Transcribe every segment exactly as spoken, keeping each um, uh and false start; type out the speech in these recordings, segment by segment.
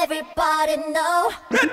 everybody know.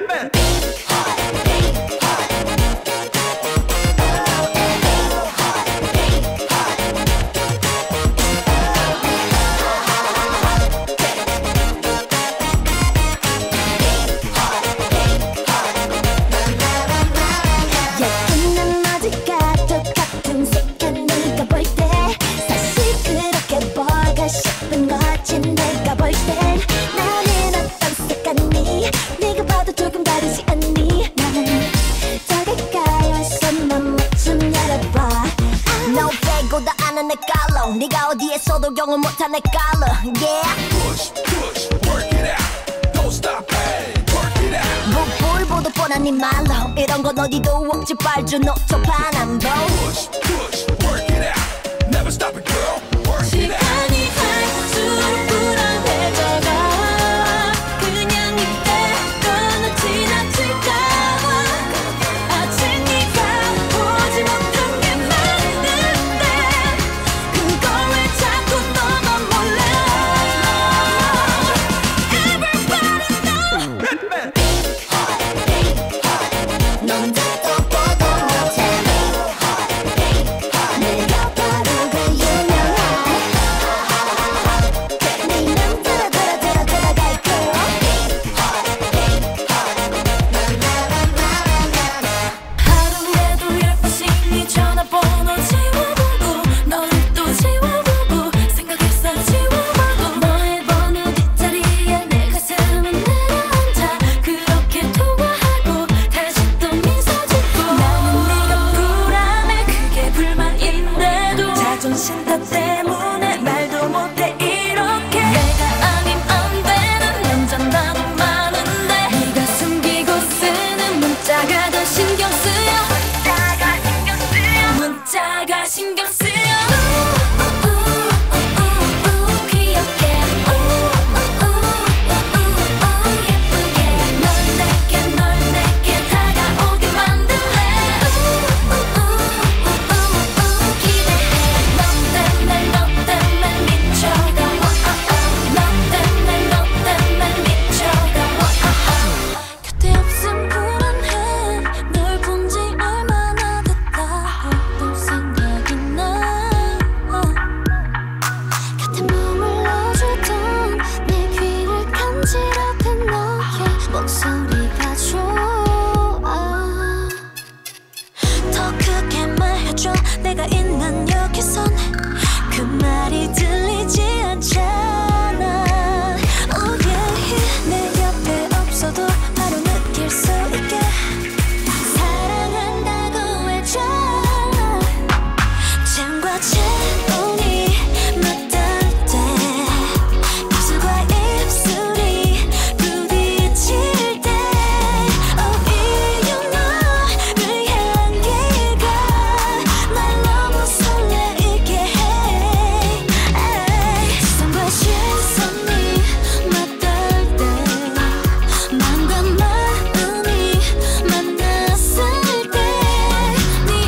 네가 어디에서도 경험 못한 내 깔러 yeah. Push, push, work it out. Don't stop, hey, work it out. 볼보도 뻔한 네 말로 이런 건 어디도 없지 빨주 녹초판 안 보. Push, push, work it out. Never stop it, girl. Work it out. 시간이 갈수록 불안해져가 그냥 이대로는 지나칠까봐 아직 네가 보지 못한 게 많은데 그걸 왜 자꾸 너만 몰라. Everybody know. 넌 듣도 보도 못해. 내가 바로 그 유명한 네 맘 들어 들어 들어 들어갈 거야. 하루에도 열 번씩 네 전화번호 지워보고 너를 또 지워보고 생각해서 지워봐도 너의 번호 뒷자리에 내 가슴은 내려앉아 그렇게 통화하고 다시 또 미소 짓고 나는 네가 불안해 그게 불만인데도 자존심 탓 때문에 말도 못해 이렇게 내가 아님 안 되는 남자 나도 많은데 네가 숨기고 쓰는 문자가 더 신경 쓰여 문자가 신경 쓰여 문자가 신경 쓰여 우우우우우우 귀엽게 우우우우우우 예쁘게 널 내게 널 내게 다가오게 만들래 우우우우우우 기대해 너 때문에 너 때문에 미쳐가 너 때문에 너 때문에 미쳐가 곁에 없음 불안해 널 본 지 얼마나 됐다 또 생각이 나 곁에 머물러주던 내 귀를 간지럽힌 너의 목소리가 좋아 더 크게 말해줘 내가 있는 여기선 그 말이 들리지 않잖아 oh yeah. 내 옆에 없어도 바로 느낄 수 있게 사랑한다고 해줘 창과 창문이 맞닿을 때 입술과 입술이 부딪힐 때 oh 이유 너의 향기가 날 너무 설레게 해 시선과 시선이 맞닿을 때 마음과 마음이 만났을 때 네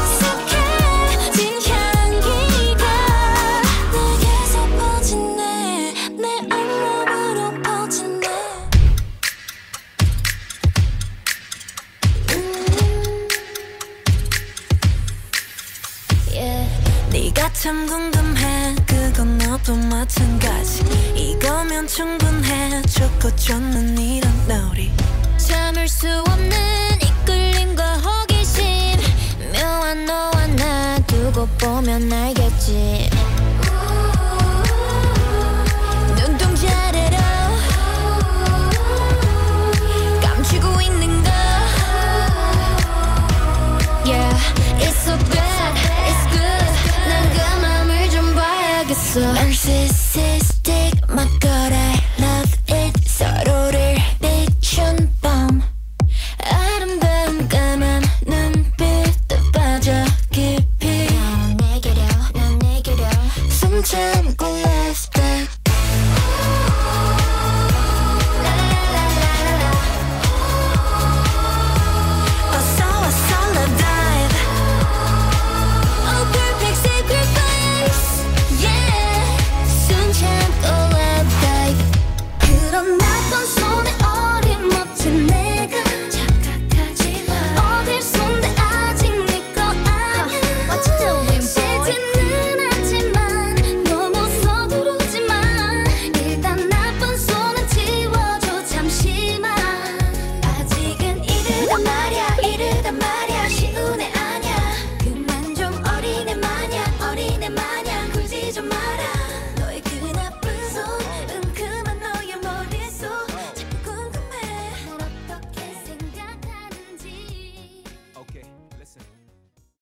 익숙해진 향기가 내게서 퍼지네 내 온몸으로 퍼지네 yeah. 네가 참 궁금해 그건 너도 마찬가지 이거면 충분해 좋고 좋는 이런 놀이 참을 수 없는 이끌림과 호기심 묘한 너와 나 두고 보면 알겠지